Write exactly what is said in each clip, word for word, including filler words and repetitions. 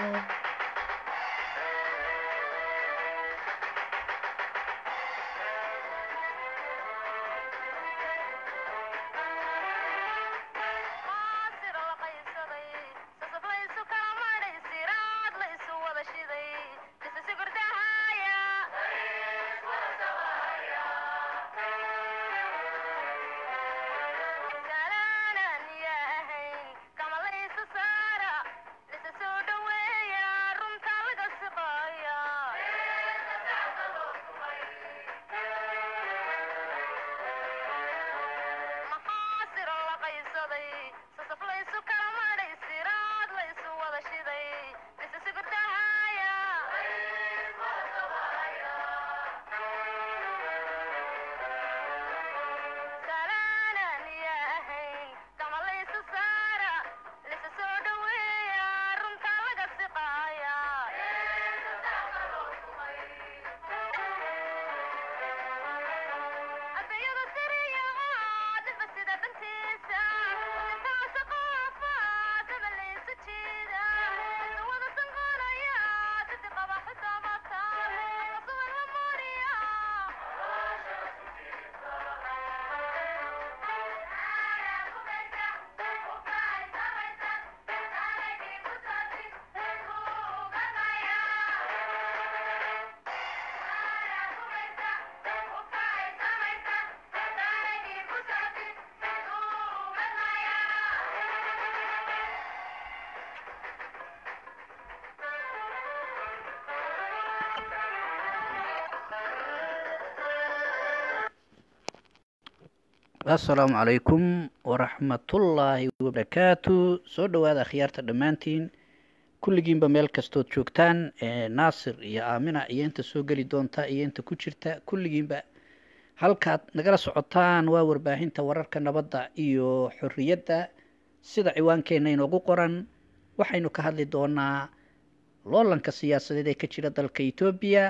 السلام عليكم ورحمة الله وبركاته. سو دواada akhyaarta dhammaantiin kulligiinba meel kastood joogtaan naasir iyo aamina iyo inta soo geli doonta iyo inta ku jirta kulligiinba halkaad nagala socotaan waa warbaahinta wararka nabadda iyo xorriyadda sida ciwaankeena inoogu qoran. waxaynu ka hadli doonaa loolanka siyaasadeed ee ka jira dalka Itoobiya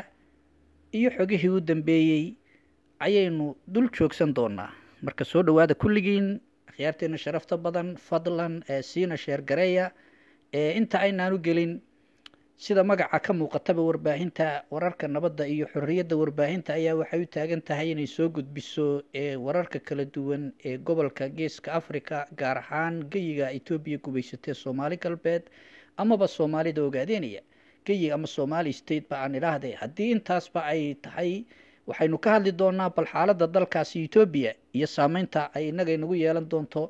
iyo xogihii u dambeeyay ayaynu dul joogsan doonaa. marka soo dhawaada kulligiin akhyaarteena sharafta badan fadlan ee siina sheer gareeya ee inta aynaanu gelin sida magaca ka muuqataba warbaahinta wararka nabadda iyo xorriyadda warbaahinta ayaa waxay u taagan tahay inay soo gudbiso ee wararka kala duwan ee gobolka Geeska Afrika gaar ahaan geyiga Itoobiya gubaysatay Soomaali galbeed amaba Soomaalida ogaadeenaya geyiga ama Somali state ba aan ilaahay haddii intaasba ay tahay waxaynu ka hadli doonaa bal xaaladda dalkaasi Itoobiya iyo saameynta ay inaga inagu yeelan doonto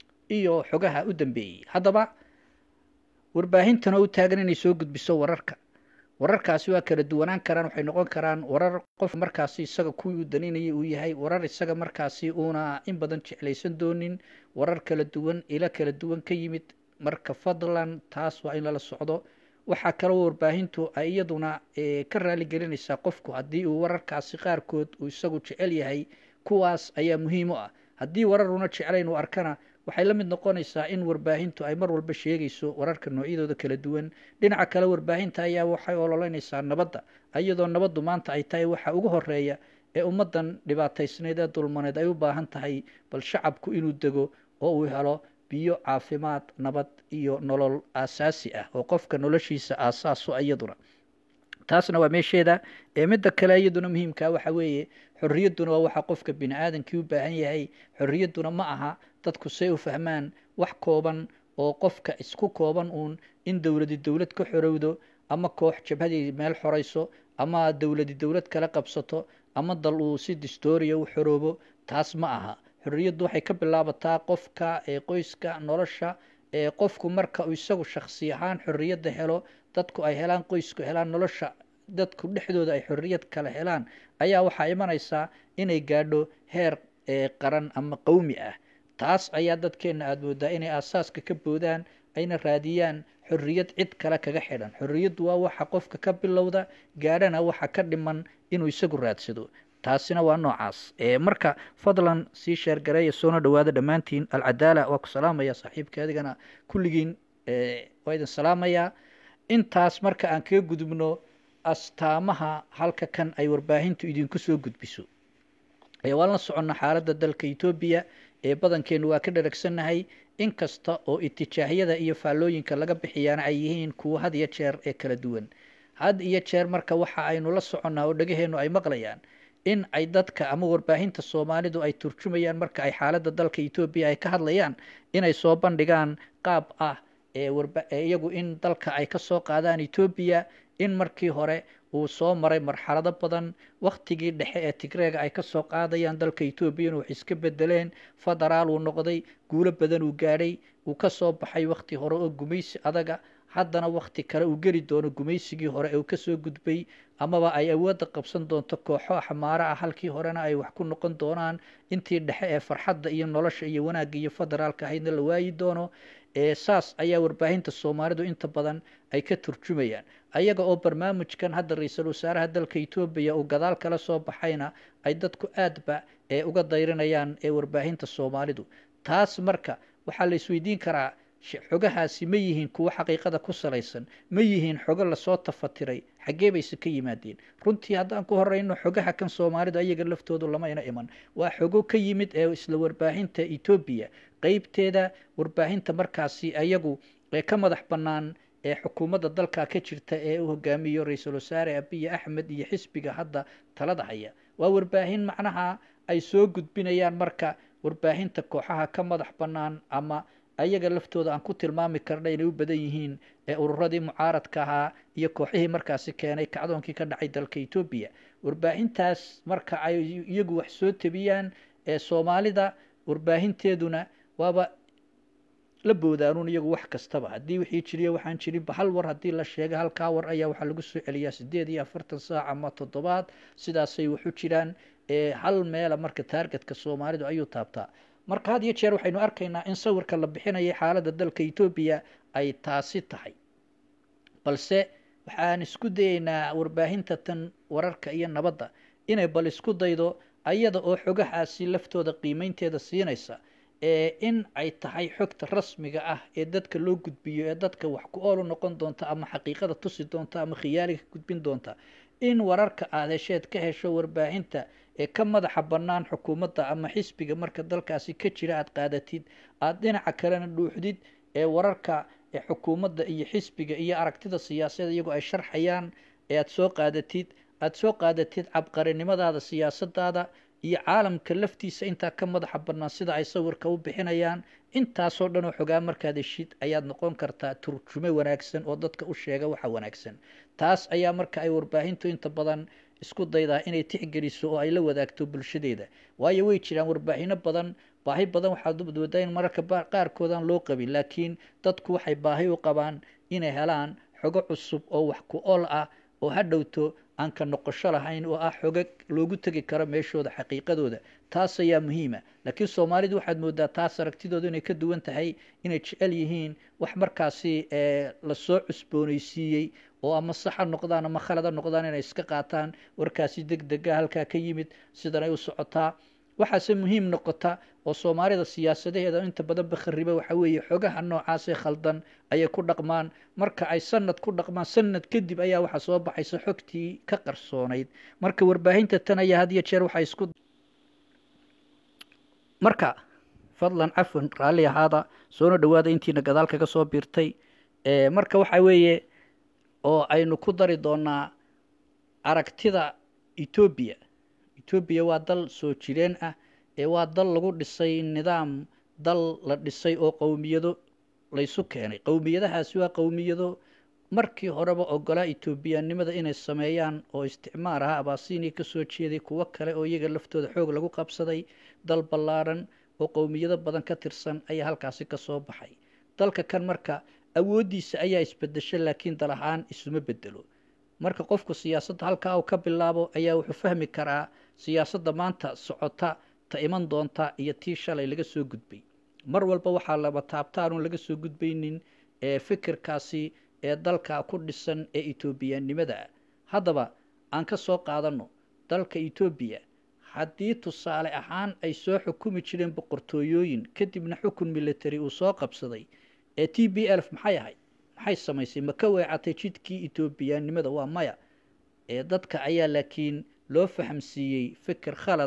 iyo xogaha u dambeeyay. haddaba warbaahintana u taagan inay soo gudbiso wararka wararkaasi waa kala duwanaan karaan. waxay noqon karaan warar qof markaasi isaga ku daninaya uu yahay warar isaga markaasi uuna in badan jeclaysan doonin warar kala duwan ila kala duwan ka yimid. marka fadlan taas waa in la socdo. waxaa kale warbaahintu ay iyaduna ka raali gelinaysaa qofku haddii uu wararkaasi qaarkood uu isagu jecel yahay kuwaas ayaa muhiim u ah. haddii wararuna jeclayn uu arkana waxay la mid noqonaysaa in warbaahintu ay mar walba sheegayso wararka noocyadooda kala duwan. dhinaca kale warbaahinta ayaa waxay ololeynaysaa nabadda iyadoo nabaddu maanta ay tahay waxa ugu horeeya ee ummaddan dhibaataysneed ee dulmaneed ay u baahan tahay bal shacabku inuu dego oo uu helo biyo caafimaad nabad iyo nolol aasaasi ah oo qofka noloshiisa aasaaso iyaduna taasna waa meesheeda. ee midda kale iyaduna muhiimka waxa weeye xorriyadduna waa waxa qofka bini aadamkii u baahan yahay. xorriyadduna ma aha dadku say u fahmaan wax kooban oo qofka isku kooban uun in dowladi dowlad ka xorowdo ama koox jabhadii meel xorayso ama dowladi dowlad kala qabsato ama dal uu si distooriya u xoroobo. taas ma aha. xorriyaddu waxay ka bilaabataa qofka ee qoyska nolosha ee qofku marka uu isagu shakhsi ahaan xorriyadda helo dadku ay helaan qoysku helaan nolosha dadku dhexdooda ay xorriyad kala helaan ayaa waxaa imanaysaa inay gaadho heer ee qaran ama qowmi ah. taas ayaa dadkeena aad moodaa inay aasaaska ka boodaan ayna raadiyaan xorriyad cid kale kaga xidhan. xorriyaddu waa waxa qofka ka bilowda gaadhana waxa ka dhiman inuu isagu raadsado. taasina waa noocaas. ee marka fadlan sii sheer gareeya soona dhawaada dhammaantiin. alcadaala waa ku salaamaya saaxiibka adigana kulligiin waa idin salaamaya. intaas marka aan kaga gudubno astaamaha halka kan ay warbaahintu idinku soo gudbiso ee waan la soconnaa xaaladda dalka Itoobiya ee badankeenu waa ka dharagsannahay inkasta oo itijaahiyada iyo faallooyinka laga bixiyaana ay yihiin kuwo had iyo jeer ee kala duwan. had iyo jeer marka waxa aynu la soconnaa oo dhagaheenu ay maqlayaan in ay dadka ama warbaahinta Soomaalidu ay turjumayaan marka ay xaaladda dalka Itoobiya ay ka hadlayaan inay soo bandhigaan qaab ah ee warba iyagu in dalka ay ka soo qaadaan Itoobiya in markii hore uu soo maray marxalado badan waqtigii dhexe ee Tigreega ay ka soo qaadayaan dalka Itoobiya inuu iska bedeleen federaal uu noqday guulo badan uu gaadhay uu ka soo baxay waqti hore oo gumaysi adaga haddana waqti kale uu geli doono gumaysigii hore ee uu ka soo gudbay amaba ay awoodda qabsan doonto kooxo xamaara ah halkii horena ay wax ku noqon doonaan intii dhexe ee farxadda iyo nolosha iyo wanaagga iyo federaalka ahaydna la waayi doono ee saas ayaa warbaahinta Soomaalidu inta badan ay ka turjumayaan ayaga oo barnaamijkan hadda ra'iisul wasaaraha dalka Itoobiya uu gadaal kala soo baxayna ay dadku aadba ee uga dayrinayaan ee warbaahinta Soomaalidu taas marka waxa la isweydiin karaa xogahaasi ma yihiin kuwa xaqiiqada ku salaysan ma yihiin xogo la soo tafatiray xagee bay ka yimaadeen runtii haddaan ku horeyno xogaha kan Soomaalidu ayaga laftoodu lama ina iman waa xogo ka yimid ee isla warbaahinta Itoobiya qaybteeda warbaahinta markaasi ayagu ee ka madax bannaan ee xukuumadda dalka ka jirta ee uu hogaamiyo ra'iisul wasaare Abiy Ahmed iyo xisbiga hadda talada haya waa warbaahin macnaha ay soo gudbinayaan marka warbaahinta kooxaha ka madax bannaan ama ayaga laftooda aan ku tilmaami karna inay u badan yihiin ee ururadii mucaaradka ahaa iyo kooxihii markaasi keenay kacdoonkii ka dhacay dalka Itoobiya warbaahintaas marka ay iyagu wax soo tabiyaan ee Soomaalida warbaahinteeduna waaba la boodaanuun iyagu wax kastaba haddii wixii jiriyo waxaan jirinba hal war haddii la sheegay halkaa war ayaa waxaa lagu soo celiyaa sideed iyo afartan saac ama toddobaad sidaasay wax u jiraan ee hal meela marka taargetka Soomaalidu ayuu taabtaa marka had iyo jeer waxaynu arkaynaa in sawirka la bixinayo xaaladda dalka Itoobiya ay taasi tahay balse waxaan isku dayaynaa warbaahinta tan wararka iyo nabadda inay bal isku daydo ayada oo xogahaasi laftooda qiimeynteeda siinaysa ee in ay tahay xogta rasmiga ah ee dadka loo gudbiyo ee dadka wax ku ool noqon doonta ama xaqiiqada tusi doonta ama khiyaaliga gudbin doonta in wararka aad hesheed ka hesho warbaahinta ee ka madaxa bannaan xukuumadda ama xisbiga marka dalkaasi ka jira aad qaadatid aad dhinaca kalena dhuuxdid ee wararka ee xukuumadda iyo xisbiga iyo aragtida siyaasadeed iyagoo ay sharxayaan ee aad soo qaadatid aad soo qaadatid cabqarinimadaada siyaasadaada iyo caalamka laftiisa intaa ka madaxa bannaan sida ay sawirka u bixinayaan intaasoo dhan oo xogaa markaad heshid ayaad noqon kartaa turjume wanaagsan oo dadka u sheega waxa wanaagsan taas ayaa marka ay warbaahintu inta badan isku daydaa inay tixgeliso oo ay la wadaagto bulshadeeda waayo way jiraan warbaahino badan baahi badan waxaad waddaa in mararka qaarkoodaan loo qabin laakiin dadku waxay baahi u qabaan inay helaan xogo cusub oo wax ku ool ah oo hadhowto aan ka noqosho lahayn oo ah xogo loogu tegi karo meeshooda xaqiiqadooda taas ayaa muhiima laakiin Soomaalidu waxaad moodaa taas aragtidooda inay ka duwan tahay inay jecel yihiin wax markaasi ee la soo cusboonaysiiyay oo ama sax noqdaan ama khalad noqdaan inay iska qaataan warkaasi degdeg ah halka ka yimid sidan ay u socotaa waxaase muhiim noqota oo Soomaalida siyaasadaheeda inta badan bakhriba waxa weeye xogaha noocaas ee khaldan ayay ku dhaqmaan marka ay sanad ku dhaqmaan sanad kadib ayaa waxa soo baxaysa xogtii ka qarsoonayd marka warbaahinta tan ayaa had iyo jeer waxa isku marka fadlan afwan raali ahaada soo dhawaada intiina gadaal kaga soo biirtay ee marka waxa weeye oo aynu ku dari doonaa aragtida Itoobiya Itoobiya waa dal soo jireen ah ee waa dal lagu dhisay nidaam dal la dhisay oo qowmiyado la isu keenay qowmiyadahaasi waa qowmiyado markii horeba ogola Itoobiyaanimada inay sameeyaan oo isticmaar ah abaasiini ka soo jeeday kuwa kale oo iyaga laftooda xoog lagu qabsaday dal ballaaran oo qowmiyado badan ka tirsan ayaa halkaasi ka soo baxay dalka kan marka awoodiisa ayaa isbedeshay laakiin dal ahaan isuma bedelo marka qofku siyaasadda halka uu ka bilaabo ayaa wuxuu fahmi karaa siyaasadda maanta socota ta iman doonta iyo tii shalay laga soo gudbay mar walba waxaa laba taabtaan laga soo gudbaynin ee fikirkaasi ee dalka ku dhisan ee Itoobiyaanimada haddaba aan ka soo qaadano dalka Itoobiya haddii tusaale ahaan ay soo xukumi jireen boqortooyooyin kadibna xukun military uu soo qabsaday ee T B L F maxay ahayd maxay samaysay ma ka weecatay jidkii Itoobiyaanimada waa maya ee dadka ayaa laakiin loo fahamsiiyay fikir khalada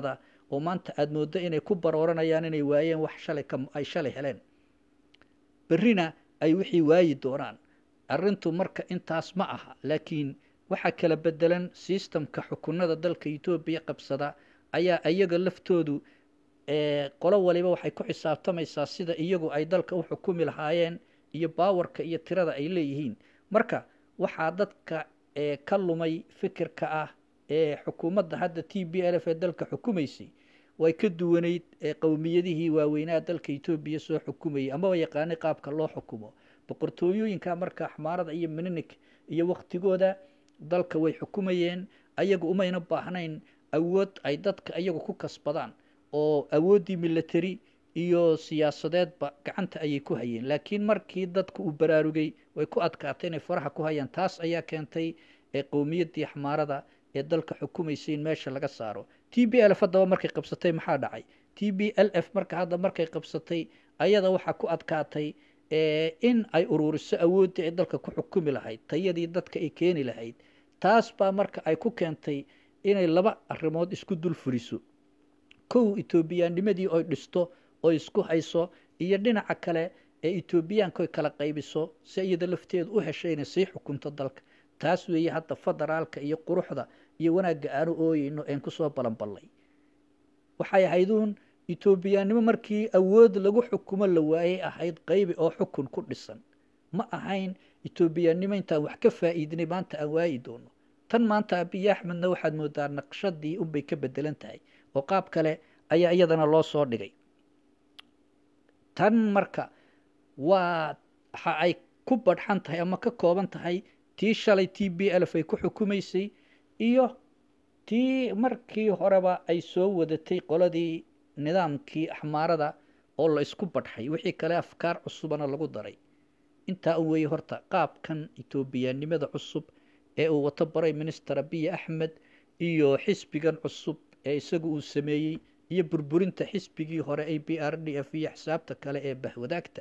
oo maanta aada mooddo inay ku barooranayaan inay waayeen wax shalay ka ay shalay heleen berrina ay wixii waayi doonaan arrintu marka intaas ma aha laakiin waxaa kala bedelan systemka xukunada dalka etoobiya qabsada ayaa iyaga laftoodu qolo waliba waxay ku xisaabtamaysaa sida iyagu ay dalka u xukumi lahaayeen iyo baawarka iyo tirada ay leeyihiin marka waxaa dadka ka lumay fikirka ah ee xukuumadda hadda t b l f ee dalka xukumaysay way ka duwanayd qowmiyadihii waaweynaa dalka etoobiya soo xukumayay amaba yaqaanay qaabka loo xukumo boqortooyooyinka marka axmaarada iyo mininik iyo waktigooda dalka way xukumayeen ayagu umayna baahnayn awood ay dadka iyagu ku kasbadaan oo awooddii military iyo siyaasadeedba gacanta ayay ku hayeen laakiin markii dadku uu baraarugay way ku adkaatay inay faraha ku hayaan taas ayaa keentay ee qowmiyaddii axmaarada ee dalka xukumaysay in meesha laga saaro t b l f haddaba markay qabsatay maxaa dhacay t b l f marka hadda markay qabsatay ayada waxaa ku adkaatay in ay ururiso awooddii ay dalka ku xukumi lahayd tayadii dadka ay keeni lahayd taas baa marka ay ku keentay inay laba arrimood isku dul furiso kow etoobiyaanimadii oy dhisto oo isku hayso iyo dhinaca kale ee etoobiyaanka oy kala qaybiso si iyada lafteedu u heshay inay sii xukunto dalka taas weeye hadda federaalka iyo quruxda iyo wanaagga aanu ooyeyno een kusoo balanballay waxay ahayduun etoobiyaannimo markii awood lagu xukumo la waayey ahayd qaybi oo xukun ku dhisan ma ahayn etoobiyaannimo intaan wax ka faa'iidinay maanta aan waayi doono tan maanta abiy axmedna waxaad moodaa naqshadii unbay ka bedelan tahay oo qaab kale ayaa iyadana loo soo dhigay tan marka waa waxa ay ku badhxan tahay ama ka kooban tahay tii shalay t b l f ay ku xukumaysay iyo tii markii horeba ay soo wadatay qoladii nidaamkii axmaarada oo la isku badhxay wixii kale afkaar cusubana lagu daray intaa u weeye horta qaabkan etoobiyaannimada cusub ee uu wato baray minister abiy axmed iyo xisbigan cusub ee isagu uu sameeyey iyo burburinta xisbigii hore a b r d f iyo xisaabta kale ee bahwadaagta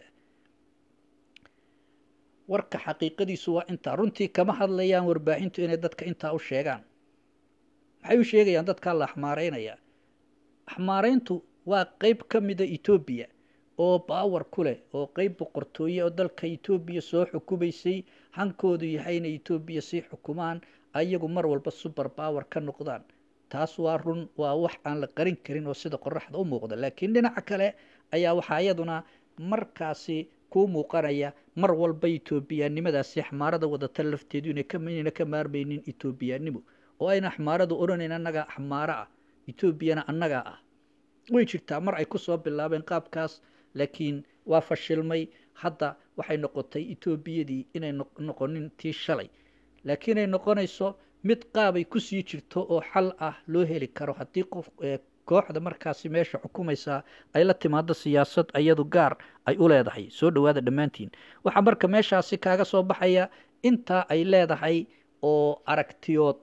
warka xaqiiqadiisu waa intaa runtii kama hadlayaan warbaahintu inay dadka intaa u sheegaan maxay u sheegayaan dadkaa la axmaaraynaya axmaarayntu waa qeyb ka mida etoobiya oo baawar ku leh oo qeyb boqortooye oo dalka etoobiya soo xukumaysay hankoodu yahay inay etoobiya sii xukumaan ayagu mar walba super baawar ka noqdaan taas waa run waa wax aan la qarin karin oo sida qoraxda u muuqda laakiin dhinaca kale ayaa waxaa iyaduna markaasi kuu muuqanaya mar walba etoobiyaannimadaasi axmaarada wadata lafteedu inayna ka maarmaynin etoobiyaannimo oo ayna axmaaradu odhanayn annagaa axmaaro ah etoobiyana annagaa ah way jirtaa mar ay kusoo bilaabeen qaabkaas laakiin waa fashilmay hadda waxay noqotay etoobiyadii inay noqonin tii shalay laakiin ay noqonayso mid qaabay kusii jirto oo xal ah loo heli karo haddii qof kooxda markaasi meesha xukumaysaa ay la timaado siyaasad iyadu gaar ay u leedahay soo dhawaada dhammaantiin waxaa marka meeshaasi kaaga soo baxaya intaa ay leedahay oo aragtiyood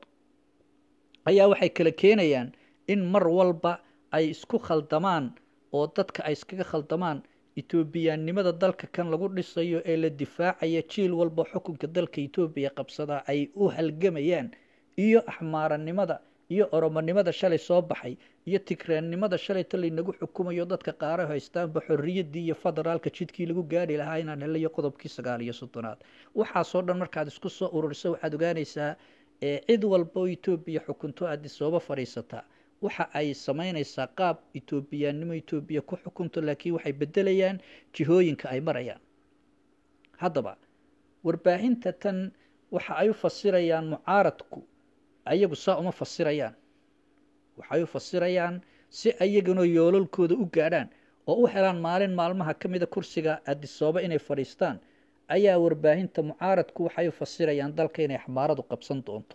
ayaa waxay kala keenayaan in mar walba ay isku khaldamaan oo dadka ay iskaga khaldamaan etoobiyaannimada dalka kan lagu dhisayo ee la difaacaya jiil walba xukunka dalka etoobiya qabsadaa ay u halgamayaan iyo axmaaranimada iyo oromonimada shalay soo baxay iyo tigraannimada shalayta laynagu xukumayo dadka qaara haystaanba xorriyaddii iyo federaalka jidkii lagu gaari lahaa inaan helayo qodobkii sagaal iyo soddonaad waxaasoo dhan markaad isku soo ururiso waxaad ogaanaysaa cid walba oo etoobiya xukunto aad isooba fadhiisataa waxa ay samaynaysaa qaab etoobiyaannimo etoobiya ku xukunto laakiin waxay bedelayaan jihooyinka ay marayaan haddaba warbaahinta tan waxa ay u fasirayaan mucaaradku ayagu saa uma fasirayaan waxay u fasirayaan si ayaguna yoolalkooda u gaadhaan oo u helaan maalin maalmaha ka mida kursiga adisooba inay fadhiistaan ayaa warbaahinta mucaaradku waxay u fasirayaan dalka inay axmaaradu qabsan doonto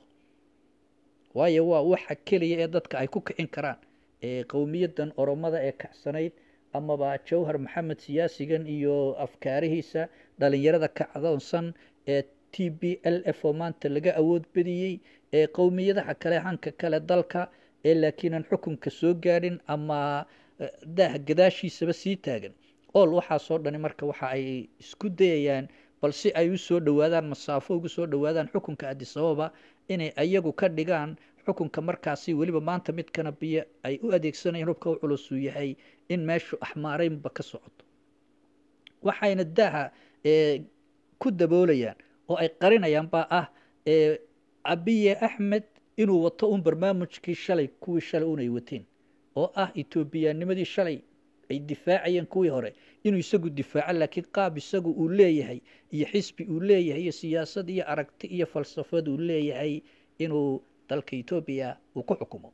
waayo waa waxa keliya ee dadka ay ku kicin karaan ee qowmiyadan oromada ee kacsanayd amaba jawhar maxamed siyaasigan iyo afkaarihiisa dhalinyarada kacdoonsan ee t b l f oo maanta laga awood badiyey ee qowmiyadaha kale hanka kale dalka ee laakiin aan xukunka soo gaadhin ama daaha gadaashiisaba sii taagan ool waxaasoo dhani marka waxa ay isku dayayaan bal si ay u soo dhowaadaan masaafo ugu soo dhowaadaan xukunka adisababa inay ayagu ka dhigaan xukunka markaasi weliba maanta midkana biyo ay u adeegsanayeen hubka u culus uu yahay in meeshu axmaaraynba ka socoto waxayna daaha ku daboolayaan oo ay qarinayaan baa ah abiye axmed inuu wato un barnaamijkii shalay kuwii shalay unay wateen oo ah etoobiyaanimadii shalay ay difaacayeen kuwii hore inuu isagu difaaco laakiin qaab isagu uu leeyahay iyo xisbi uu leeyahay iyo siyaasad iyo aragti iyo falsafad uu leeyahay inuu dalka etoobiya uu ku xukumo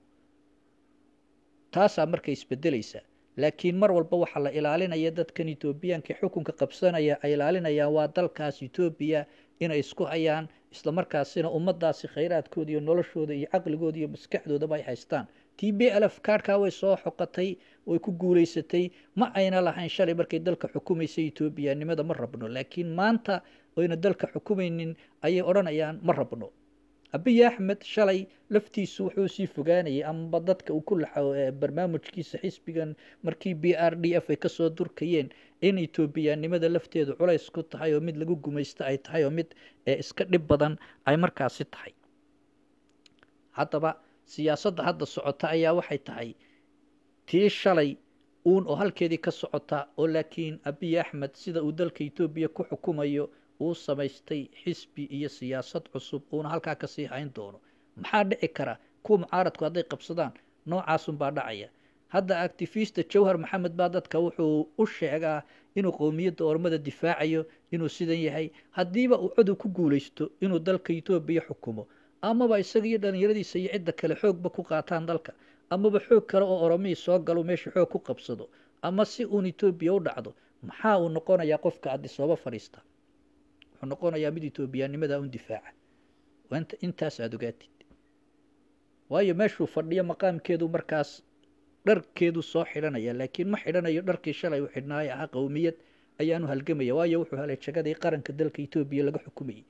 taasaa markay isbedelaysaa laakiin mar walba waxaa la ilaalinaya dadkan etoobiyaanka xukunka qabsanaya ay ilaalinayaan waa dalkaas etoobiya inay isku hayaan isla markaasina ummadaasi khayraadkooda iyo noloshooda iyo caqligooda iyo maskaxdoodaba ay haystaan t b l f kaarhkaa way soo xoqatay way ku guulaysatay ma ayna lahayn shalay markay dalka xukumaysay etoobiyanimada ma rabno laakiin maanta oyna dalka xukumaynin ayay odhanayaan ma rabno abiy axmed shalay laftiisu wuxuu sii fogaanayay amaba dadka uu ku laxo barnaamijkiisa xisbigan markii b r d f ay kasoo durkayeen in etoobiyanimada lafteedu culays ku tahay oo mid lagu gumaysto ay tahay oo mid iska dhib badan ay markaasi tahay haddaba siyaasadda hadda socota ayaa waxay tahay tii shalay uun oo halkeedii ka socota oo laakiin abiy axmed sida uu dalka etoobiya ku xukumayo uu samaystay xisbi iyo siyaasad cusub uuna halkaa kasii hayn doono maxaa dhici kara kuwa mucaaradku hadday qabsadaan noocaasunbaa dhacaya hadda activista jawhar maxamed baa dadka wuxuu u sheegaa inuu qowmiyadda ormada difaacayo inuu sidan yahay haddiiba uu codow ku guulaysto inuu dalka etoobiya xukumo amaba isaga iyo dhalinyaradiisa iyo cidda kale xoogba ku qaataan dalka amaba xoog kale oo oromihii soo galo meesha xoog ku qabsado ama si uun etoobiya u dhacdo maxaa uu noqonayaa qofka adisooba fadhiista wuxuu noqonayaa mid etoobiyanimada un difaaca intaas aada ogaatid waayo meeshuu fadhiyo maqaamkeedu markaas dharkeedu soo xidhanaya laakiin ma xidhanayo dharkii shalay u xidhnaayo ahaa qowmiyad ayaanu halgamaya waayo wuxuu helay jagadii qaranka dalka etoobiya laga xukumayay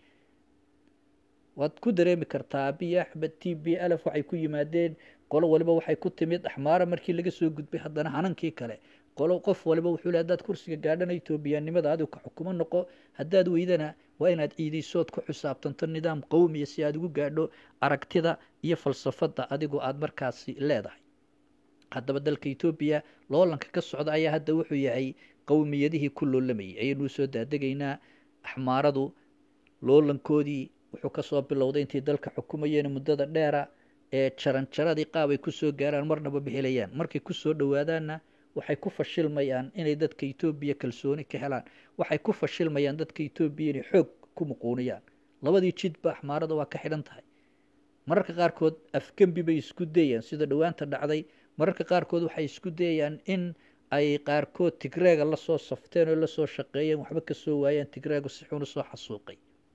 waad ku dareemi kartaa abiy axmed t b l f waxay ku yimaadeen qolo waliba waxay ku timid axmaara markii laga soo gudbay haddana hanankii kale qolo qof waliba wuxuu le hadaad kursiga gaadhana etoobiyanimada adigu ka xukumo noqo haddaad weydana waa inaad ciidaysood ku xisaabtanto nidaam qowmiya si aad ugu gaadho aragtida iyo falsafadda adigu aada markaasi leedahay haddaba dalka etoobiya loolanka ka socda ayaa hadda wuxuu yahay qowmiyadihii ku loolamayay ayaynuu soo daadegaynaa axmaaradu loolankoodii wuxuu kasoo bilowday intay dalka xukumayeen muddada dheera ee jaranjaradii qaab ay kusoo gaaraan marnaba bixilayaan markay kusoo dhowaadaanna waxay ku fashilmayaan inay dadka etoobiya kalsooni ka helaan waxay ku fashilmayaan dadka etoobiya inay xoog ku muquuniyaan labadii jidba axmaarada waa ka xidhan tahay mararka qaarkood afgembi bay isku dayaan sida dhowaanta dhacday mararka qaarkood waxay isku dayayaan in ay qaarkood tigreega lasoo safteen oo lasoo shaqeeyeen waxba kasoo waayaan tigreegu si xun usoo xasuuqay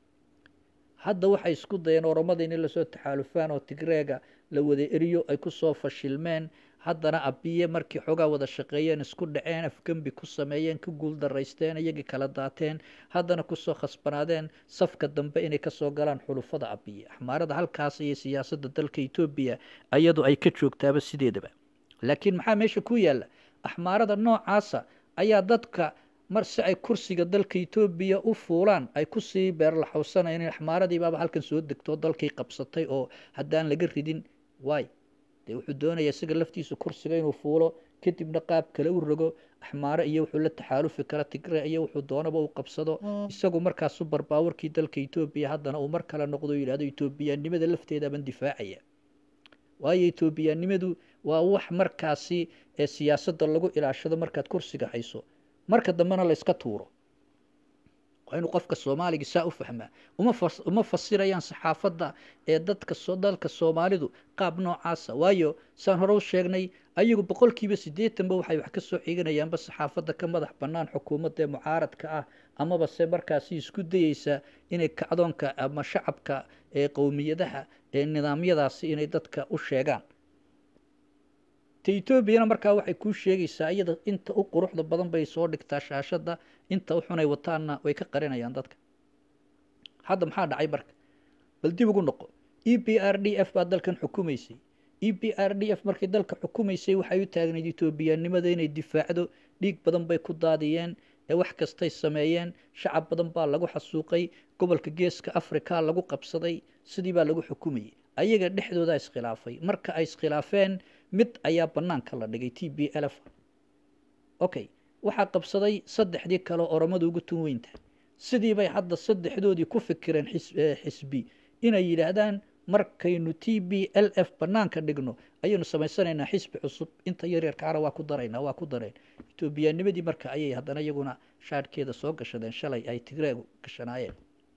hadda waxay isku dayeen oromada inay lasoo taxaalufaan oo tigreega la wada eriyo ay kusoo fashilmeen haddana abiye markii xoogaa wada shaqeeyeen isku dhaceen afgembi ku sameeyeen ka guul daraysteen iyagii kala daateen haddana kusoo khasbanaadeen safka dambe inay kasoo galaan xulufada abiye axmaarada halkaas iyo siyaasadda dalka etoobiya iyadu ay ka joogtaaba sideedaba laakiin maxaa meesha ku yaalla axmaarada noocaasa ayaa dadka mar si ay kursiga dalka etoobiya u fuulaan ay kusii beerlaxowsanayeen in axmaaradiibaaba halkan soo degto dalkii qabsatay oo haddaan laga ridin waay dee wuxuu doonayaa isaga laftiisa kursiga inuu fuulo kadibna qaab kale u rogo axmaare iyo wuxuu la taxaalufi kara tigre iyo wuxuu doonaba u qabsado isagu markaasu barbaawarkii dalka etoobiya haddana uu mar kale noqdo o yidhahdo etoobiyanimada lafteedaaban difaacaya waayo etoobiyanimadu waa wax markaasi ee siyaasadda lagu ilaashado markaad kursiga hayso marka dambena la iska tuuro waa inuu qofka soomaaliga saa u fahmaa uma fas uma fasirayaan saxaafadda ee dadka soo dalka soomaalidu qaab noocaasa waayo saan hore u sheegnay ayagu boqolkiiba siddeetanba waxay wax ka soo xiganayaanba saxaafadda ka madax bannaan xukuumadda ee mucaaradka ah amaba se markaasi isku dayeysa inay kacdoonka ama shacabka ee qowmiyadaha ee nidaamyadaasi inay dadka u sheegaan etoobiyana markaa waxay kuu sheegaysaa iyada inta u quruxda badan bay soo dhigtaa shaashadda inta u xunay wataanna way ka qarinayaan dadka hadda maxaa dhacay marka bal dib ugu noqo e b r d f baa dalkan xukumaysay e b r d f markay dalka xukumaysay waxay u taagnayd etoobiyanimada inay difaacdo dhiig badan bay ku daadiyeen ee wax kastay sameeyeen shacab badan baa lagu xasuuqay gobolka geeska africa lagu qabsaday sidii baa lagu xukumayay ayaga dhexdooda iskhilaafay marka ay iskhilaafeen mid ayaa banaanka la dhigay t b l f okay waxaa qabsaday saddexdii kale oromadu ugu tun weynta sidii bay hadda saddexdoodii ku fikireen xisbi inay yidhaahdaan markaynu t b l f banaanka dhigno ayaynu samaysanaynaa xisbi cusub inta yaryarkaana waa ku daraynaa waa ku dareen etoobiyaanimadii marka ayay haddana iyaguna shaadhkeeda soo gashadeen shalay ay tigreegu gashanaayeen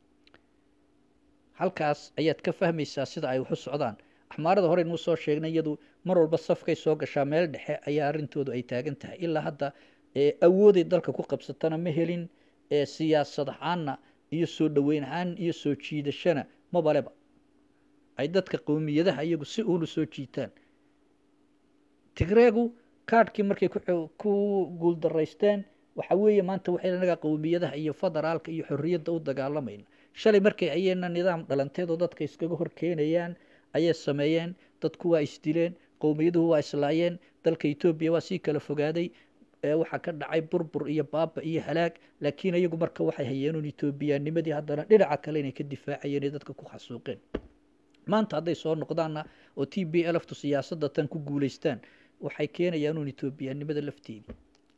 halkaas ayaad ka fahmaysaa sida ay wax u socdaan axmaarada hore inuu soo sheegnay iyadu mar walba safkay soo gashaa meel dhexe ayaa arrintoodu ay taagan tahay ilaa hadda awooday dalka ku qabsatana ma helin siyaasad ahaanna iyo soo dhoweyn ahaan iyo soo jiidashana mabaleba ay dadka qowmiyadaha iyagu si uunu soo jiitaan tigreegu kaadhkii markay ku guuldaraysteen waxa weeye maanta waxay anaga qowmiyadaha iyo federaalka iyo xorriyadda u dagaalamayna shalay markay ayayna nidaam dhalanteed oo dadka iskaga hor keenayaan ayay sameeyeen dadku waa isdileen qowmiyaduhu waa islaayeen dalka etoobiya waa sii kala fogaaday waxaa ka dhacay burbur iyo baaba iyo halaag laakiin iyagu marka waxay hayeenun etoobiyaanimadii haddana dhinaca kale inay ka difaacayeen ee dadka ku xasuuqeen maanta hadday soo noqdaanna oo t b l ftu siyaasadda tan ku guulaystaan waxay keenayaan un etoobiyaanimada lafteedii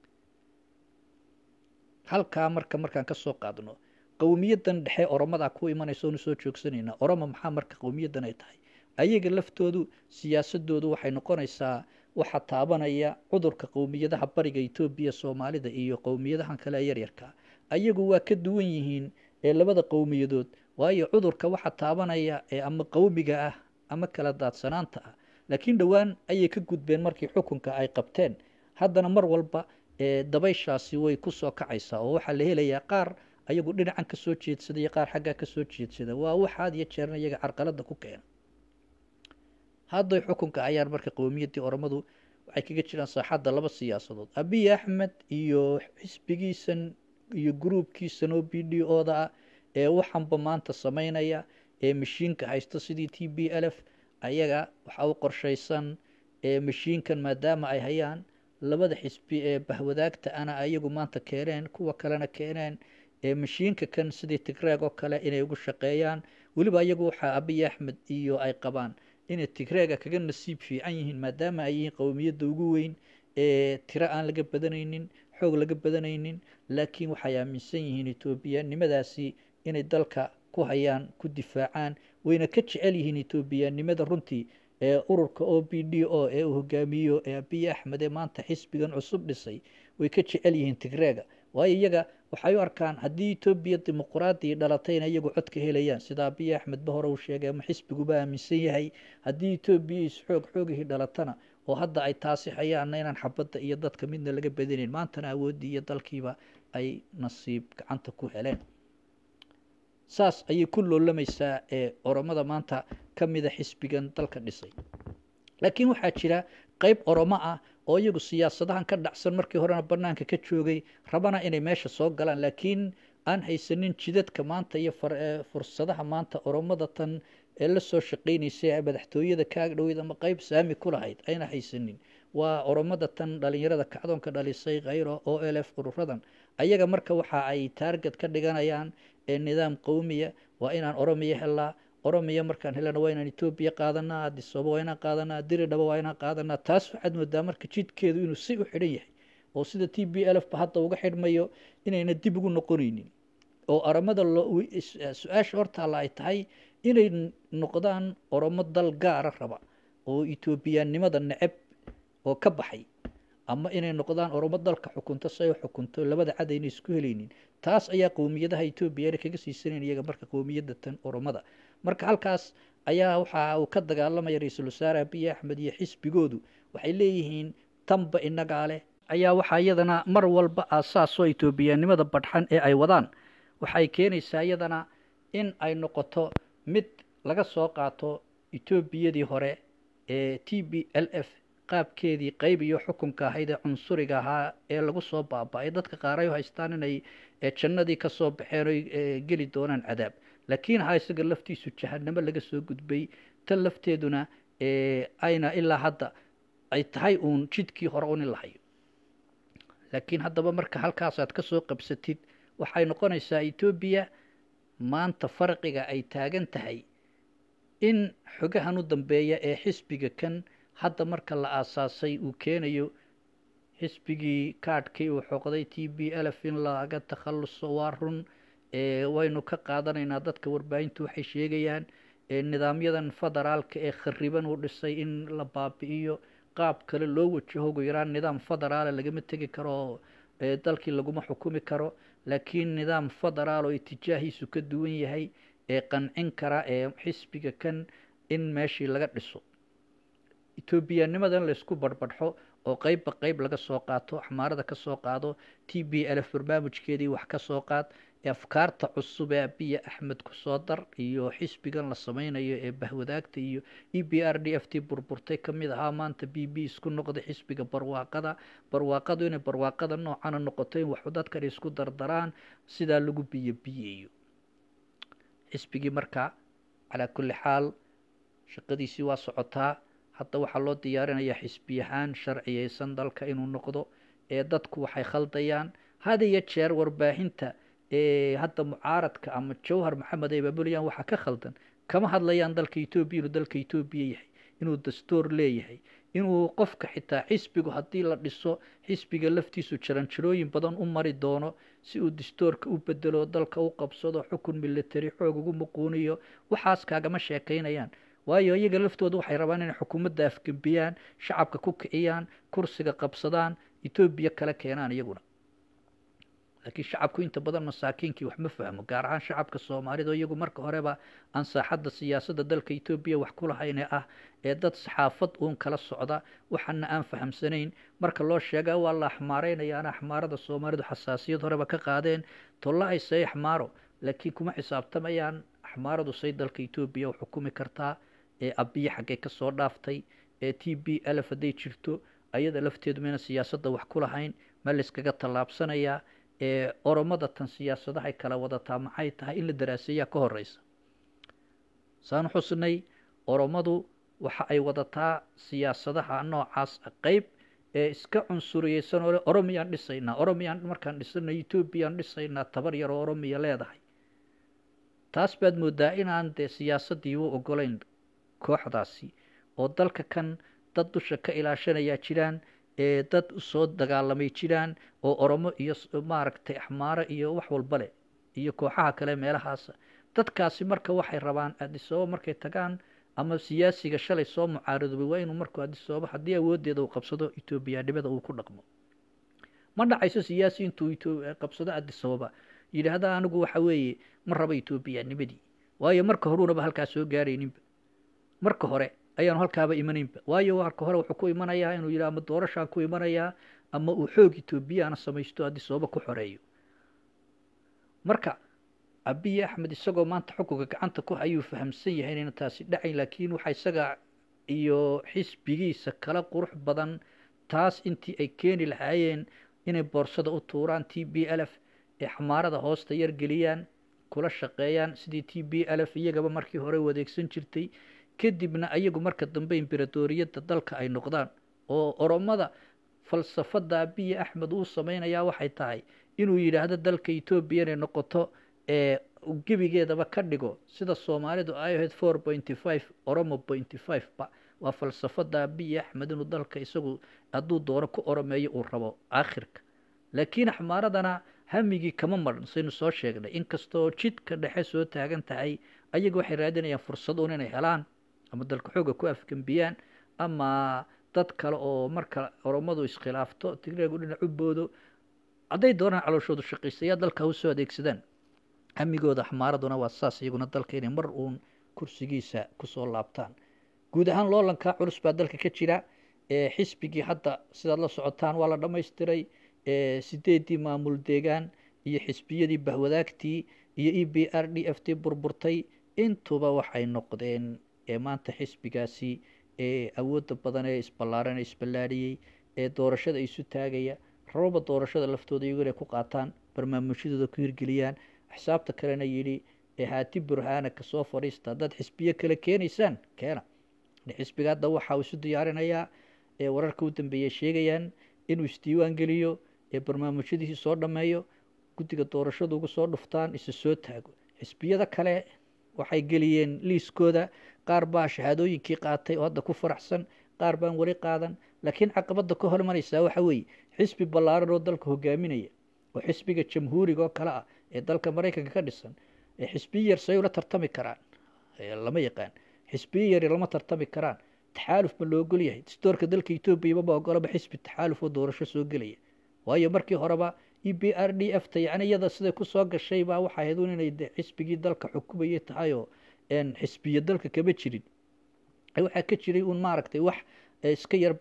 halkaa marka markaan ka soo qaadno qowmiyadan dhexe oromadaa ku imanaysa oonu soo joogsanaynaa oroma maxaa marka qowmiyadan ay tahay ayaga laftoodu siyaasadoodu waxay noqonaysaa waxa taabanaya cudurka qowmiyadaha bariga etoobiya soomaalida iyo qowmiyadahan kale yaryarka ayagu waa ka duwan yihiin ee labada qowmiyadood waayo cudurka waxa taabanaya ee ama qowmiga ah ama kala daadsanaanta ah laakiin dhowaan ayay ka gudbeen markii xukunka ay qabteen haddana mar walba dabayshaasi way ku soo kacaysaa oo waxaa la helayaa qaar ayagu dhinacan ka soo jeedsada iyo qaar xaggaa ka soo jeedsada waa waxaad iyo jeerna iyaga carqaladda ku keena hadday xukunka ayaan marka qowmiyaddii oromadu waxay kaga jiraan saaxadda laba siyaasadood abiy axmed iyo xisbigiisan iyo gruubkiisan oo b d o-da ah ee waxanba maanta samaynaya ee mashiinka haysta sidii t b l f ayaga waxaa u qorshaysan ee mashiinkan maadaama ay hayaan labada xisbi ee bahwadaagta ana ayagu maanta keeneen kuwa kalena keeneen ee mashiinka kan sidii tigreeg oo kale inay ugu shaqeeyaan weliba ayagu waxaa abiy axmed iyo ay qabaan inay tigreega kaga nasiib fiican yihiin maadaama ay yihiin qowmiyadda ugu weyn ee tiro aan laga badanaynin xoog laga badanaynin laakiin waxay aaminsan yihiin etoobiyanimadaasi inay dalka ku hayaan ku difaacaan wayna ka jecel yihiin etoobiyanimada runtii ee ururka o b d o ee uu hogaamiyo ee abiy axmed ee maanta xisbigan cusub dhisay way ka jecel yihiin tigreega waayo iyaga waxay u arkaan haddii etoobiya dimuquraadii dhalatayna iyagu cod ka helayaan sida abiy axmed ba hore uu sheegay ama xisbiguba aaminsan yahay haddii etoobiya isxoog xoogihii dhalatana oo hadda ay taasi hayaanna inaan xabadda iyo dadka midna laga badinayn maantana awooddii iyo dalkiiba ay nasiib gacanta ku heleen saas ayay ku loolamaysaa ee oromada maanta ka mida xisbigan dalka dhisay laakiin waxaa jira qayb oromo ah oo iyagu siyaasadahan ka dhacsan markii horena banaanka ka joogay rabana inay meesha soo galaan laakiin aan haysanin jidadka maanta iyo fursadaha maanta oromada tan ee la soo shaqaynaysay ee madaxtooyada kaag dhoweyd ama qayb saami ku lahayd ayna haysanin waa oromada tan dhalinyarada kacdoonka dhalisay khayro o l f ururadan ayaga marka waxa ay taarget ka dhiganayaan ee nidaam qowmiya waa inaan oromiya helaa oromiya markaan helana waa inaan etoobiya qaadanaa adisooba waa inaan qaadanaa diridhaba waa inaan qaadanaa taas waxaad moodaa marka jidkeedu inuu si u xidhan yahay oo sida t b l f ba hadda uga xidhmayo inayna dib ugu noqonaynin oo oromada su-aasha hortaalla ay tahay inay noqdaan oromo dal gaara raba oo etoobiyanimada neceb oo ka baxay ama inay noqdaan oromo dalka xukunto si ay u xukunto labada cad ayna isku helaynin taas ayaa qowmiyadaha etoobiya kaga siisanayn iyaga marka qowmiyadda tan oromada marka halkaas ayaa waxa uu ka dagaalamaya ra-iisul wasaare abiy axmed iyo xisbigoodu waxay leeyihiin tanba inagaa leh ayaa waxaa iyadana mar walba aasaasoo etoobiyanimada badxan ee ay wadaan waxay keenaysaa iyadana in ay noqoto mid laga soo qaato etoobiyadii hore ee t b l f qaabkeedii qayb iyo xukunka ahayd ee cunsuriga ahaa ee lagu soo baaba-ay dadka qaar ay u haystaan inay jannadii ka soo baxeen oy geli doonaan cadaab laakiin ha isaga laftiisu jahanamo laga soo gudbay tan lafteeduna ayna ilaa hadda ay tahay uun jidkii hore un in la hayo laakiin haddaba marka halkaasaad ka soo qabsatid waxay noqonaysaa etoobiya maanta farqiga ay taagan tahay in xogahan u dambeeya ee xisbiga kan hadda marka la aasaasay uu keenayo xisbigii kaadhkii uu xoqday t b lf in laga takhaluso waa run waynu ka qaadanaynaa dadka warbaahintu waxay sheegayaan nidaamyadan federaalka ee khariban uu dhisay in la baabi'iyo qaab kale loo wajaho ugu yaraan nidaam federaala lagama tegi karo dalkii laguma xukumi karo laakiin nidaam federaal oo itijaahiisu ka duwan yahay ee qancin kara ee xisbiga kan in meeshii laga dhiso etoobiyanimadan laysku barbadxo oo qeybba qeyb laga soo qaato axmaarada ka soo qaado t b lf barnaamijkeedii wax ka soo qaad afkaarta cusub ee abiya axmed kusoo dar iyo xisbigan la sameynayo ee bahwadaagta iyo e b r d f t burburtay kamid ahaa maanta b b isku noqday xisbiga barwaaqada barwaaqadu inay barwaaqada noocana noqoto in wax dadkan isku dardaraan sidaa lagu biyo biyeeyo xisbigii markaa calaa kulli xaal shaqadiisii waa socotaa hadda waxaa loo diyaarinayaa xisbi ahaan sharciyeysan dalka inuu noqdo ee dadku waxay khaldayaan had iyo jeer warbaahinta hadda mucaaradka ama jawhar maxamed ay baabulayaan waxaa ka khaldan kama hadlayaan dalka etoobiya inuu dalka etoobiya yahay inuu dastuur leeyahay inuu qofka xitaa xisbigu haddii la dhiso xisbiga laftiisu jaranjarooyin badan u mari doono si uu dastuurka u bedelo dalka u qabsado xukun military xoog ugu muquuniyo waxaas kaagama sheekaynayaan waayo iyaga laftooda waxay rabaan inay xukuumadda afgembiyaan shacabka ku kiciyaan kursiga qabsadaan etoobiya kala keenaan iyaguna laakiin shacabku inta badan masaakiinkii wax ma fahmo gaar ahaan shacabka soomaalida oo iyagu marka horeba aan saaxadda siyaasadda dalka etoobiya wax ku lahayne ah ee dad saxaafad uun kala socda waxana aan fahamsanayn marka loo sheega waa la axmaareynayaana axmaarada soomaalidu xasaasiyad horeba ka qaadeen tollahay say axmaaro laakiin kuma xisaabtamayaan axmaaradu say dalka etoobiya u xukumi kartaa ee abiye xaggay ka soo dhaaftay ee t b lf hadday jirto ayada lafteedu mayna siyaasadda wax ku lahayn ma layskaga tallaabsanayaa ee oromada tan siyaasadahay kala wadataa maxay tahay in la daraaseeyaa ka horeysa saan xusnay oromadu waxa ay wadataa siyaasadaha noocaas qeyb ee iska cunsuriyeysan oo oromiyaan dhisaynaa oromiyaan markaan dhisana etoobiyaan dhisaynaa tabar yar oo oromiya leedahay taas baad moodaa inaan dee siyaasaddii u ogolayn kooxdaasi oo dalka kan dad dusha ka ilaashanayaa jiraan ee dad usoo dagaalamay jiraan oo oromo iyo maaragtay axmaaro iyo wax walba leh iyo kooxaha kale meelahaasa dadkaasi marka waxay rabaan addis ababa markay tagaan ama siyaasiga shalay soo mucaaradobay waa inuu markuu addis ababa haddii awoodeeda uu qabsado etoobiyanimada uu ku dhaqmo ma dhacayso siyaasi intuu qabsado addis ababa yidhaahda anigu waxa weeye ma raba etoobiyanimadii waayo marka horuunaba halkaa soo gaarayninba marka hore ayaanu halkaaba imanaynba waayo marka hore wuxuu ku imanayaa inuu yidhaha ama doorashaan ku imanayaa ama uu xoog etoobiyaana samaysto addis ababa ku xoreeyo marka abiye axmed isagoo maanta xukunka gacanta ku hayuu fahamsan yahay inayna taasi dhacayn laakiin waxaa isaga iyo xisbigiisa kala qurux badan taas intii ay keeni lahaayeen inay boorsada u tuuraan t b lf ee xamaarada hoosta yargeliyaan kula shaqeeyaan sidii t b lf iyagaba markii hore wadeegsan jirtay kadibna ayagu marka dambe imberatoriyadda dalka ay noqdaan oo oromada falsafada abiye axmed uu sameynayaa waxay tahay inuu yidhaahdo dalka etoobiya inay noqoto ee gebigeedaba ka dhigo sida soomaalidu ay ahayd four pointy five oromo pointy five ba waa falsafada abiye axmed inuu dalka isagu hadduu doono ku oromeeyo uu rabo aakhirka laakiin axmaaradana hamigii kama maran saynu soo sheegnay inkastoo jidka dhexe soo taagan tahay ayaga waxay raadinayaan fursad uun inay helaan ama dalka xooga ku afgembiyaan ama dad kale oo marka oromadu iskhilaafto tigreegu dhinac u boodo hadday doonaan calooshoodu shaqaystayaa dalka u soo adeegsadaan hamigooda axmaaraduna waa saas iyaguna dalka inay mar uun kursigiisa kusoo laabtaan guud ahaan loolankaa culus baa dalka ka jira xisbigii hadda sidaad la socotaan waa la dhamaystiray sideedii maamul deegaan iyo xisbiyadii bahwadaagtii iyo e b r d f t burburtay intuba waxay noqdeen maanta xisbigaasi ee awoodda badan ee isballaaran ee isballaadhiyey ee doorashada isu taagaya rababa doorashada laftooda iyagu inay ku qaataan barnaamijyadooda ku hirgeliyaan xisaabta kalena yidhi ee haati burhaana kasoo fadhiista haddaad xisbiyo kale keenaysaan keena xisbiga hadda waxa uu isu diyaarinayaa ee wararka u dambeeyay sheegayaan inuu isdiiwaan geliyo ee barnaamijyadiisii soo dhammeeyo guddiga doorashadu ugu soo dhuftaan isa soo taago xisbiyada kale waxay geliyeen liiskooda qaar baa shahaadooyinkii qaatay oo hadda ku faraxsan, qaar baan weli qaadan. laakiin caqabada ka hormaraysaa waxa weeye xisbi ballaaran oo dalka hogaaminaya oo xisbiga jamhuuriga oo kale ah ee dalka maraykanka ka dhisan, ee xisbiyo yar say ula tartami karaan lama yaqaan. xisbiyo yari lama tartami karaan. taxaaluf ma loo ogol yahay? dastuurka dalka etoobiya ma ogolaba xisbi taxaaluf oo doorasho soo gelaya, waayo markii horeba e b r d f ta yani iyada siday kusoo gashay baa waxay ahayd un inay xisbigii dalka xukumayay tahay oo xisbiya dalka kama jirin. waxaa ka jiray un maaragtay wax iska yar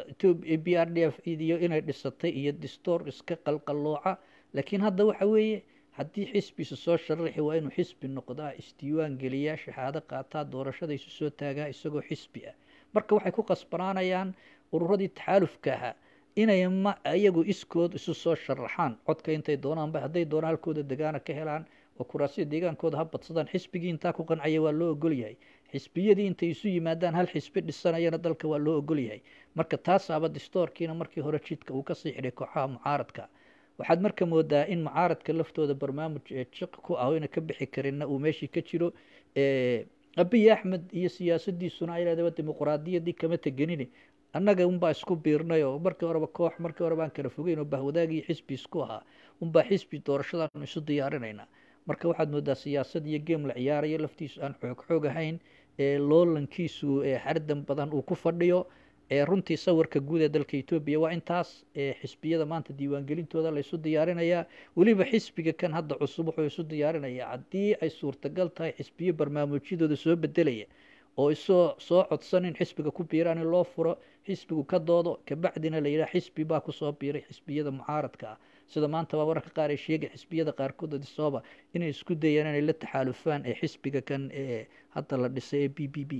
b r d f iyo inay dhisatay iyo dastuur iska qalqallooca. laakiin hadda waxa weeye haddii xisbiisu soo sharaxi waa inuu xisbi noqdaa, isdiiwaan geliyaa, shahaado qaataa, doorashada isu soo taagaa isagoo xisbi ah. marka waxay ku qasbanaanayaan ururadii taxaalufka ahaa inay ma iyagu iskood isu soo sharaxaan codka intay doonaanba, hadday doonaan halkooda degaana ka helaan oo kuraasida deegaankooda ha badsadaan. xisbigii intaa ku qancaya waa loo ogol yahay. xisbiyadii intay isu yimaadaan hal xisbi dhisanayana dalka waa loo ogol yahay. marka taasaaba dastuurkiina markii hore jidka uu kasii xidhay kooxaha mucaaradka. waxaad marka moodaa in mucaaradka laftooda barnaamij jiq ku ah ina ka bixi karinna uu meeshii ka jiro. abiy axmed iyo siyaasadiisuna ay leedahay dimuqraadiyadii kama teganini, annaga unbaa isku biirnay oo markii horeba koox markii hore baan kala fogeyn oo bahwadaagii xisbi isku ahaa unbaa xisbi doorashadan isu diyaarinaynaa. marka waxaad moodaa siyaasad iyo geem la ciyaarayo laftiisu aan xoog xoog ahayn, ee loolankiisu xardan badan uu ku fadhiyo. runtii sawirka guud ee dalka etoobiya waa intaas. xisbiyada maanta diiwaangelintooda la isu diyaarinayaa. weliba xisbiga kan hadda cusub wuxuu isu diyaarinayaa haddii ay suurtagal tahay xisbiyo barnaamijyadooda soo bedelaya oo isoo soo codsan in xisbiga ku biiraan in loo furo, xisbigu ka doodo, kabacdina la yidhaha xisbi baa kusoo biiray xisbiyada mucaaradka ah. sida maanta baa wararka qaar ay sheegay xisbiyada qaarkood adisooba inay isku dayaan inay la taxaalufaan ee xisbiga kan ee hadda la dhisay ee b b b.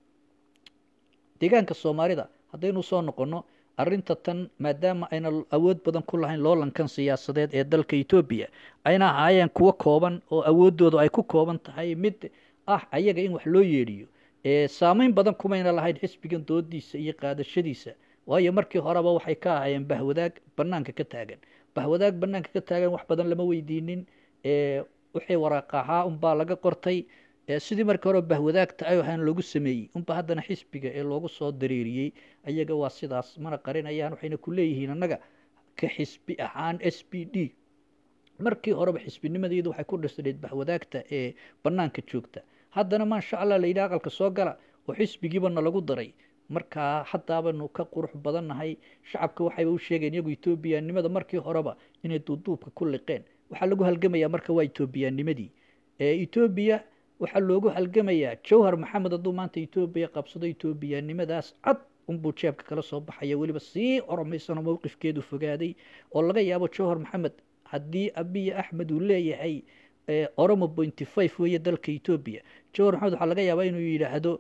deegaanka soomaalida haddaynu soo noqono arinta tan, maadaama ayna awood badan ku lahayn loolankan siyaasadeed ee dalka etoobiya, ayna ahaayeen kuwo kooban oo awoodoodu ay ku kooban tahay mid ah ayaga in wax loo yeedhiyo. saameyn badan kumayna lahayn xisbigan doodiisa iyo qaadashadiisa, waayo markii horeba waxay ka ahaayeen bahwadaag banaanka ka taagan. bahwadaag banaanka ka taagan wax badan lama weydiinin, wixii waraaq ahaa unbaa laga qortay. sidii markii hore bahwadaagta ay ahaan loogu sameeyey unba haddana xisbiga ee loogu soo dareeriyey. ayaga waa sidaas, mana qarinayaan. waxayna ku leeyihiin annaga ka xisbi ahaan s b d markii horeba xisbinimadeedu waxay ku dhisnayd bahwadaagta ee banaanka joogta. haddana maasha allah la yidhaha aqalka soo gala oo xisbigiibana lagu daray. markaa haddaabanu ka qurux badannahay. shacabka waxayba u sheegeen iyagu etoobiyanimada markii horeba inay duuduubka ku liqeen. waxaa lagu halgamayaa marka waa etoobiyanimadii. etoobiya waxaa loogu halgamayaa jawhar maxamed hadduu maanta etoobiya qabsado etoobiyanimadaas cad unbuu jeebka kala soo baxaya, weliba sii oromaysanoo mowqifkeedu fogaaday oo laga yaabo jawhar maxamed haddii abiy axmed uu leeyahay oromo pointy five weeye dalka etoobiya, jawhar maxamed waxaa laga yaabaa inuu yidhaahdo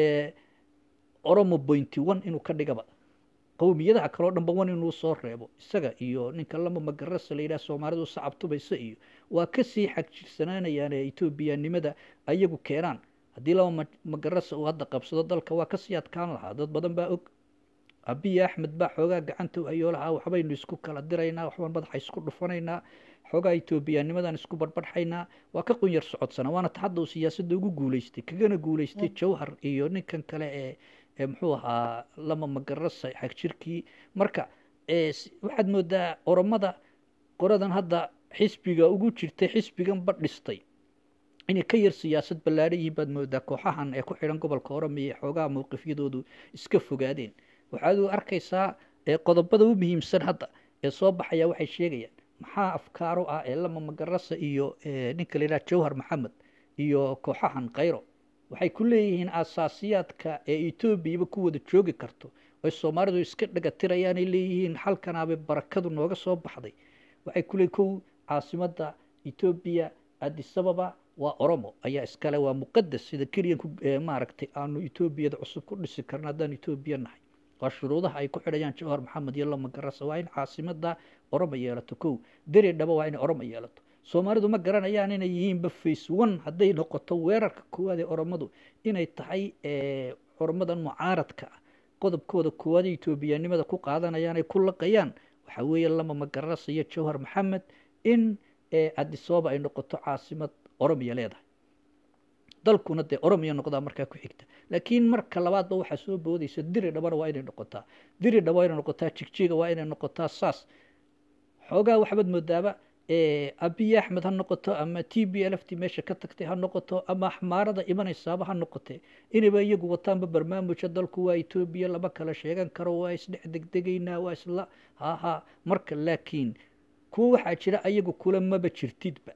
oromo pointy one inuu ka dhigaba. qowmiyadaha kaleo dhanba wan inuu soo reebo isaga iyo ninka lama magarasa la yidhaha soomaalidu sacab tubaysa iyo waa kasii xagjirsanaanayaan ee etoobiyanimada ayagu keenaan. haddii lama magarasa uu hadda qabsado dalka waa kasii adkaan lahaa. dad badan baa og. abiy axmed baa xoogaa gacanta u hayoo lahaa, waxbaynu isku kala diraynaa, waxbaan madaxa isku dhufanaynaa, xoogaa etoobiyanimadan isku barbadhaynaa. waa ka qunyar socodsanaa. waana ta hadda uu siyaasadda ugu guulaystay, kagana guulaystay jawhar iyo ninkan kale ee muxuu ahaa lama magarasa xagjirkii. marka waxaad moodaa oromada qoradan hadda xisbiga ugu jirtay xisbigan ba dhistay inay ka yar siyaasad ballaadhan yihiin baad moodaa. kooxahan ee ku xidhan gobolka oromiya xoogaha mowqifyadoodu iska fogaadeen. waxaad u arkaysaa qodobada u muhiimsan hadda ee soo baxaya waxay sheegayaan maxaa afkaaro ah ee lama magarasa iyo ninka la yidhaha jawhar maxamed iyo kooxahan kayro. waxay ku leeyihiin asaasiyaadka ee etoobiyaba ku wada joogi karto oy soomaalidu iska dhagatirayaanay leeyihiin. halkanaabay barakadu nooga soo baxday. waxay ku leeyihin kow caasimada etoobiya adisababa waa oromo ayaa iskale, waa muqadas. sida keliyan ku maaragtay aanu etoobiyada cusub ku dhisi karna haddaan etoobiya nahay. waa shuruudaha ay ku xidhayaan jawhar maxamed iyo lama garasa. waa in caasimada oromo yeelato kow. deri dhaba waa inay oromo yeelato. soomaalidu ma garanayaan inay yihiinba face one hadday noqoto weerarka koowaad ee oromadu inay tahay oromadan mucaaradka ah. qodobkooda koowaad ee etoobiyanimada ku qaadanayaan ay ku laqayaan waxaa weeye lama magarasa iyo jawhar maxamed in adisooba ay noqoto caasimad oromiya leedahay. dalkuna dee oromiya noqdaa markaa ku xigta laakiin marka labaadba waxaa soo boodaysa diri dhabana waa inay noqotaa diri dhaba waa inay noqotaa jigjiga waa inay noqotaa saas xoogaa waxbaad moodaaba abiy axmed ha noqoto ama t b l f t meesha ka tagtay ha noqoto ama axmaarada imanaysaaba ha noqotee inayba iyagu wataanba barnaamijka dalku waa etoobiya lama kala sheegan karo waa isdhex degdegaynaa waa isla haha marka laakiin kuwa waxaa jira ayagu kula maba jirtidba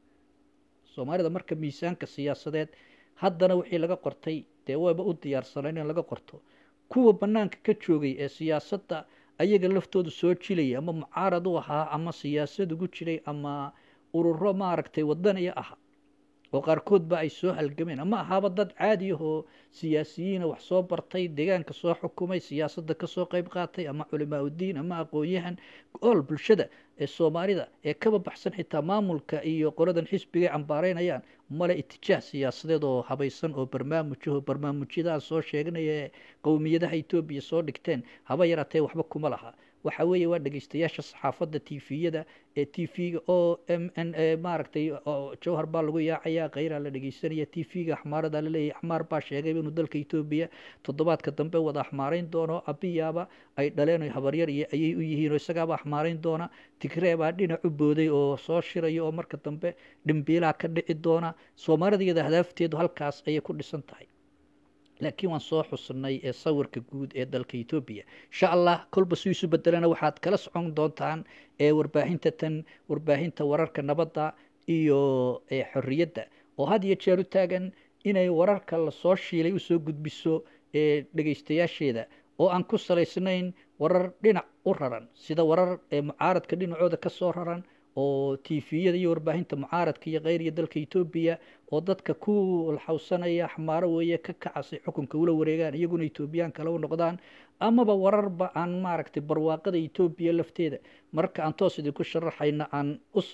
soomaalida marka miisaanka siyaasadeed haddana wixii laga qortay dee waaba u diyaarsaneen in laga qorto kuwa banaanka ka joogay ee siyaasadda ayaga laftoodu soo jilaya ama mucaarad u ahaa ama siyaasad ugu jiray ama ururo maaragtay wadaniya aha oo qaarkoodba ay soo halgameen ama ahaaba dad caadi ahoo siyaasiyiina wax soo bartay deegaanka soo xukumay siyaasadda kasoo qayb qaatay ama culimaa udiin ama aqoon-yahan ool bulshada ee soomaalida ee kaba baxsan xitaa maamulka iyo qoladan xisbigay cambaareynayaan male itijaah siyaasadeed oo habaysan oo barnaamijyaho barnaamijyadaan soo sheegnaya ee qowmiyadaha etoobiya soo dhigteen haba yaraatee waxba kuma laha waxa weeye waa dhegeystayaasha saxaafadda tviyada ee t v-ga o m n maaragtay jawhar baa lagu yaacayaa kheyraa la dhegeysanaya t v-ga axmaarada laleeyahy axmaar baa sheegay inuu dalka etoobiya toddobaadka dambe wada axmaarayn doono abiyaaba ay dhaleen o habaryar iyo ayay u yihiin oo isagaaba axmaarayn doona tigree baa dhinac u booday oo soo shiraya oo marka dambe dhimbiilaha ka dhici doona soomaalida iyada hadaafteedu halkaas ayay ku dhisan tahay laakiin waan soo xusnay ee sawirka guud ee dalka etoobiya insha allah kolba si isu bedelana waxaad kala socon doontaan ee warbaahinta tan warbaahinta wararka nabadda iyo xorriyadda oo had iyo jeer u taagan inay wararka lasoo shiilay usoo gudbiso ee dhegeystayaasheeda oo aan ku salaysnayn warar dhinac u raran sida warar ee mucaaradka dhinacooda ka soo raran oo tviyada iyo warbaahinta mucaaradka iyo kheyriya dalka etoobiya oo dadka ku laxawsanaya axmaaro weeye ka kacasay xukunka ula wareegaan iyaguna etoobiyaan kale u noqdaan amaba wararba aan maaragtay barwaaqada etoobiya lafteeda marka aan toos idinku sharaxayna aan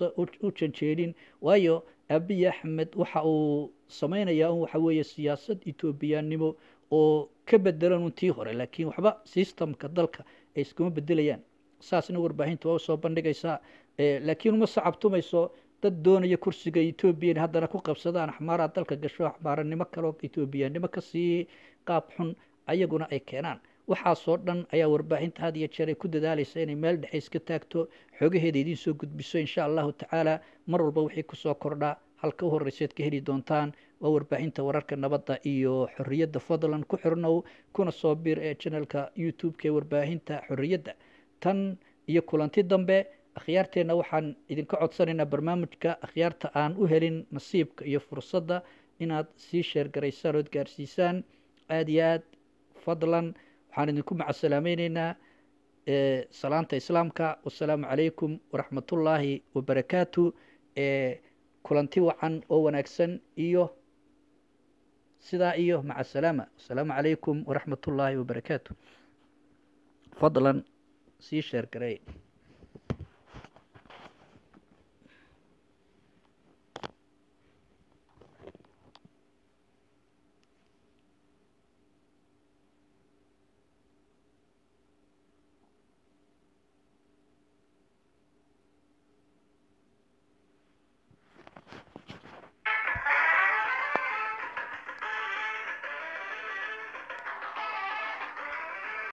u janjeelin waayo abiy axmed waxa uu samaynayaa un waxa weeye siyaasad etoobiyaannimo oo ka bedelan un tii hore laakiin waxba systemka dalka ay iskuma bedelayaan saasna warbaahinta waa usoo bandhigaysaa laakiin uma sacabtumayso dad doonaya kursiga etoobiya in haddana ku qabsadaan axmaaraa dalka gasho axmaaranimo kaleo etoobiyanimo kasii qaab xun ayaguna ay keenaan waxaasoo dhan ayaa warbaahinta had iyo jeer ay ku dadaalaysa inay meel dhexe iska taagto xoogaheeda idiin soo gudbiso insha allahu tacaala mar walba wixii kusoo kordhaa halka u horreyseed ka heli doontaan waa warbaahinta wararka nabadda iyo xorriyadda fadlan ku xirnow kuna soo bir ee janalka youtube-ka ee warbaahinta xorriyadda tan iyo kulanti dambe akhyaarteenna waxaan idinka codsanaynaa barnaamijka akhyaarta aan u helin nasiibka iyo fursadda inaad sii sheergaraysaan ood gaarsiisaan aada iyo aad fadlan waxaan idinku macasalaamayneynaa salaanta islaamka wasalaamu calaykum waraxmatullaahi wabarakaatu kulanti wacan oo wanaagsan iyo sidaa iyo maca salaama wasalaamu calaykum waraxmatullaahi wabarakaatu fadlan sii sheergaray